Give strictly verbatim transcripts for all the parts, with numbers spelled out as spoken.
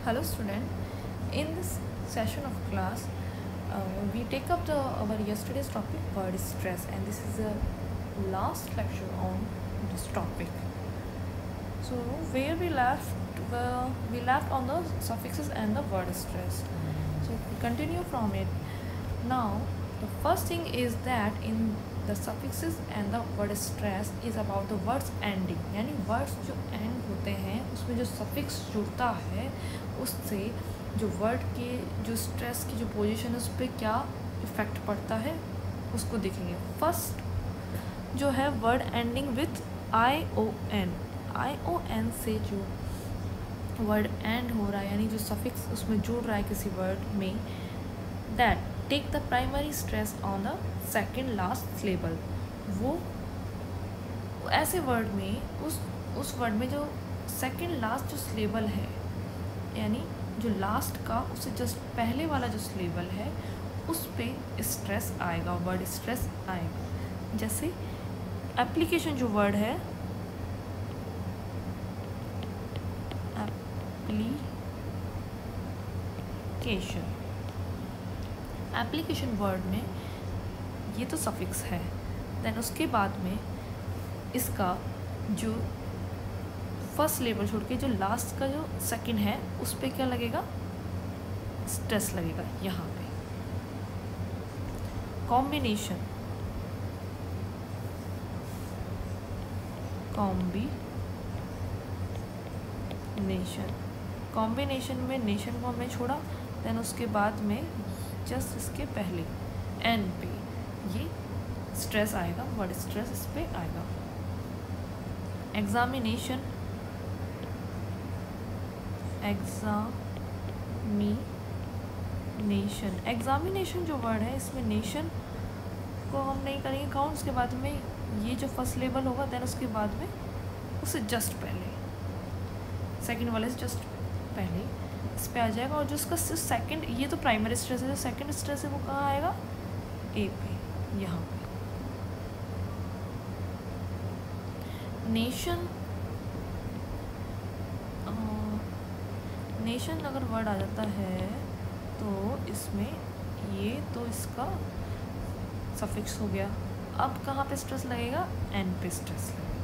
Hello student, in this session of class uh, we take up the our yesterday's topic word stress, and this is the last lecture on this topic. So where we left well, we left on the suffixes and the word stress. So we continue from it. Now the first thing is that in the suffixes and the word stress is about the words ending, यानी words जो end होते हैं उसमें जो suffix जुड़ता है उससे जो word के जो stress की जो position है उस पर क्या effect पड़ता है उसको देखेंगे. First जो है word ending with I O N. I O N से जो word end हो रहा है यानी जो suffix उसमें जुड़ रहा है किसी word में, that take the primary stress on the second last syllable. वो ऐसे word में उस उस word में जो second last जो syllable है यानी जो last का उससे just पहले वाला जो syllable है उस पे stress आएगा, word stress आएगा. जैसे application जो word है, application एप्लीकेशन वर्ड में ये तो सफिक्स है. देन उसके बाद में इसका जो फर्स्ट लेबल छोड़ के जो लास्ट का जो सेकंड है उस पर क्या लगेगा, स्ट्रेस लगेगा यहाँ पे. कॉम्बिनेशन कॉम्बिनेशन कॉम्बिनेशन में नेशन को हमने छोड़ा. देन उसके बाद में जस्ट इसके पहले एन पे ये स्ट्रेस आएगा, वर्ड स्ट्रेस इस पे आएगा. एग्जामिनेशन एग्जामिनेशन एग्जामिनेशन जो वर्ड है इसमें नेशन को हम नहीं करेंगे काउंट. उसके बाद में ये जो फर्स्ट लेबल होगा देन उसके बाद में उससे जस्ट पहले सेकंड वाले से जस्ट पहले इस पे आ जाएगा. और जो उसका सेकंड ये तो प्राइमरी स्ट्रेस है, जो सेकंड स्ट्रेस है वो कहाँ आएगा, ए पे, यहाँ पे. नेशन नेशन अगर वर्ड आ जाता है तो इसमें ये तो इसका सफिक्स हो गया. अब कहाँ पे स्ट्रेस लगेगा, एन पे स्ट्रेस लगेगा.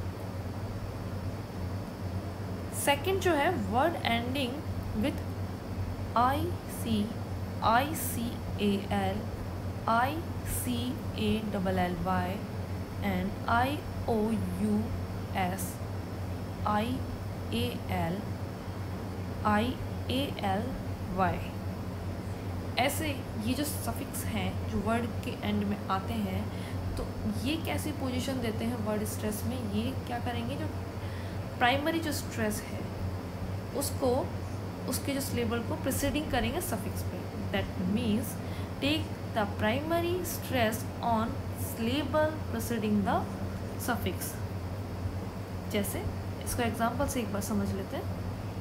सेकंड जो है word ending with I C I C A L I C A L L Y and I O U S I A L I A L Y. ऐसे ये जो suffix हैं जो word के and में आते हैं तो ये कैसी पोजीशन देते हैं वर्ड स्ट्रेस में. ये क्या करेंगे, जो प्राइमरी जो स्ट्रेस है उसको उसके जो सिलेबल को प्रिसीडिंग करेंगे सफिक्स पे. That means take the primary stress on syllable preceding the suffix. जैसे इसका एग्जांपल से एक बार समझ लेते हैं.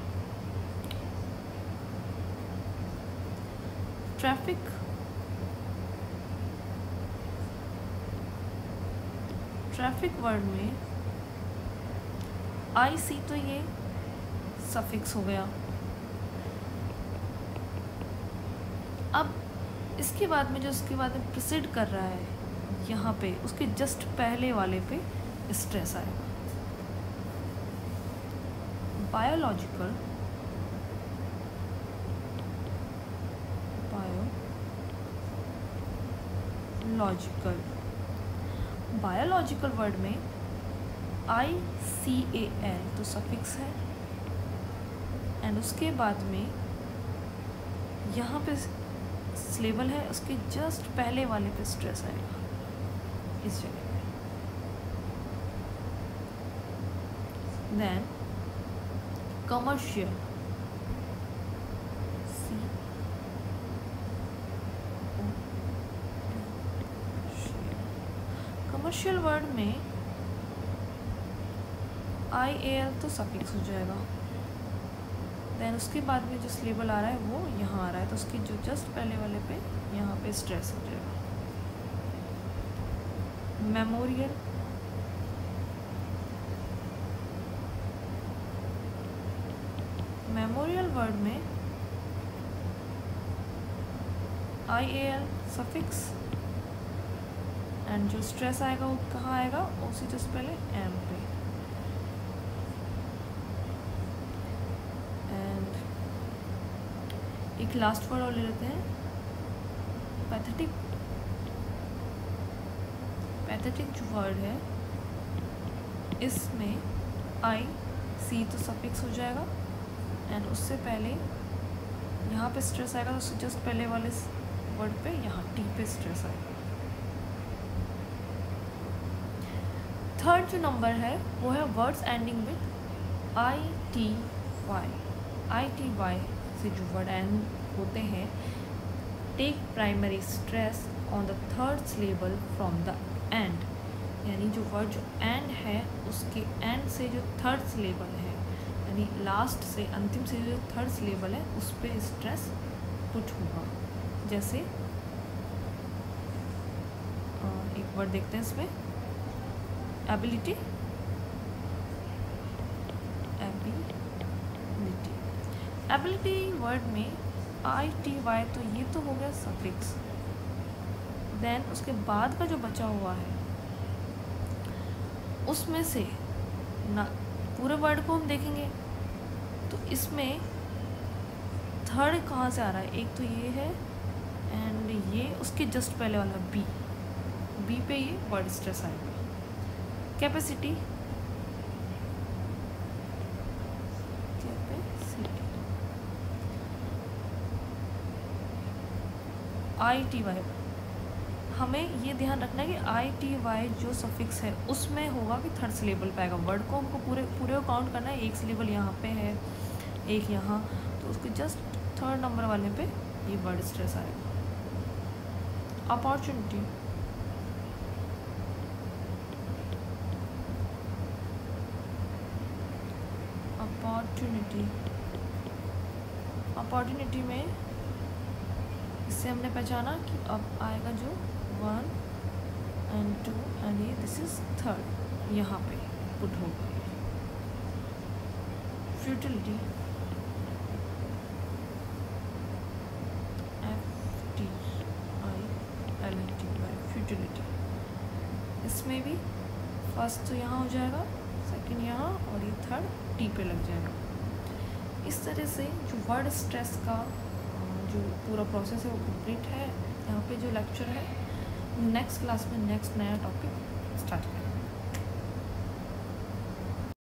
ट्रैफिक ट्रैफिक वर्ड में आई सी तो ये सफिक्स हो गया. अब इसके बाद में जो इसके बाद में प्रिसीड कर रहा है यहाँ पे उसके जस्ट पहले वाले पे स्ट्रेस आएगा. बायोलॉजिकल बायोलॉजिकल बायोलॉजिकल वर्ड में आई सी ए एल तो सफिक्स है एंड उसके बाद में यहाँ पे सिलेबल है उसके जस्ट पहले वाले पे स्ट्रेस आएगा इस जगह पे. Then commercial C commercial word में आई ए एल तो सफिक्स हो जाएगा. देन उसके बाद में जो सिलेबल आ रहा है वो यहाँ आ रहा है तो उसकी जो जस्ट पहले वाले पे यहाँ पे स्ट्रेस हो जाएगा. मेमोरियल मेमोरियल वर्ड में I A L suffix, and जो स्ट्रेस आएगा वो कहाँ आएगा, उसी जस्ट पहले एम पे। एंड एक लास्ट वर्ड और ले लेते हैं, पैथेटिक। पैथेटिक जो वर्ड है इसमें आई सी तो सफिक्स हो जाएगा, एंड उससे पहले यहाँ पे स्ट्रेस आएगा तो उससे जस्ट पहले वाले वर्ड पे यहाँ टी पे स्ट्रेस आएगा। थर्ड जो नंबर है वो है words ending with I T Y. I T Y से जो वर्ड एंड होते हैं, take primary stress on the third syllable from the end, यानी जो वर्ड जो एंड है उसके एंड से जो थर्ड सिलेबल है, यानी लास्ट से अंतिम से जो थर्ड सिलेबल है उस पर स्ट्रेस पुट होगा। जैसे एक वर्ड देखते हैं इसमें, एबिलिटी। एबिलिटी एबिलिटी वर्ड में आई टी वाई, तो ये तो हो गया सफिक्स। देन उसके बाद का जो बचा हुआ है उसमें से ना पूरे वर्ड को हम देखेंगे तो इसमें थर्ड कहाँ से आ रहा है, एक तो ये है एंड ये उसके जस्ट पहले वाला बी, बी पे ये वर्ड स्ट्रेस आएगा। Capacity, capacity I T Y, हमें ये ध्यान रखना है कि आई टी वाई जो सफिक्स है उसमें होगा कि थर्ड सिलेबल पे आएगा। वर्ड को हमको पूरे पूरे को काउंट करना है, एक सिलेबल यहाँ पे है एक यहाँ, तो उसके जस्ट थर्ड नंबर वाले पे ये वर्ड स्ट्रेस आएगा। अपॉर्चुनिटी, अपॉर्चुनिटी अपॉर्चुनिटी में इससे हमने पहचाना कि अब आएगा जो वन एंड टू एंड ये दिस इज थर्ड, यहाँ पे पुट होगा। Futility, F T I L T Y, futility, इसमें भी फर्स्ट तो यहाँ हो जाएगा, सेकंड यहाँ, और ये थर्ड टी पे लग जाएगा। इस तरह से जो वर्ड स्ट्रेस का जो पूरा प्रोसेस है वो कंप्लीट है। यहाँ पे जो लेक्चर है नेक्स्ट क्लास में नेक्स्ट नया टॉपिक स्टार्ट करेंगे।